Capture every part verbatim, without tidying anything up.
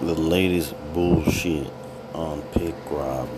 The latest bullshit on pick robbery.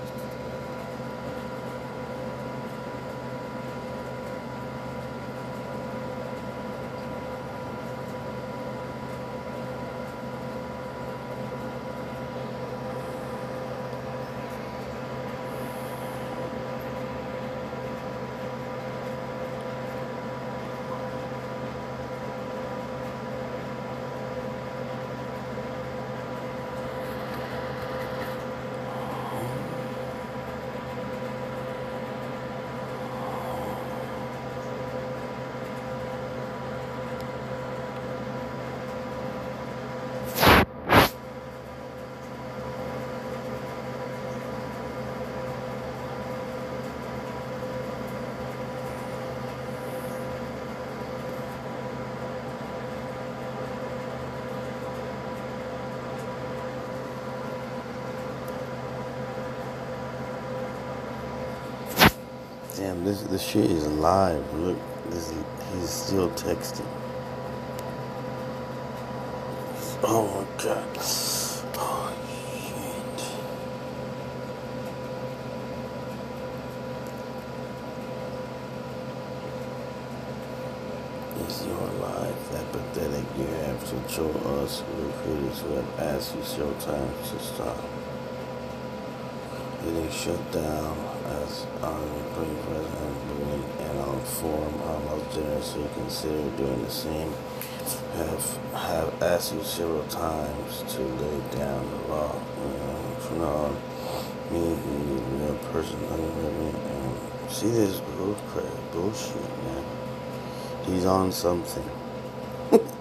Damn, this this shit is live. Look, this he's still texting. Oh my god. Oh shit. Is your life that pathetic? You have to show us recruiters who have asked you several times to stop. Getting shut down as unemployed president and on forum almost generously consider doing the same. Have have asked you several times to lay down the law. You know, from now on, me, you, a real person, and see this bullcrap, bullshit, man. He's on something.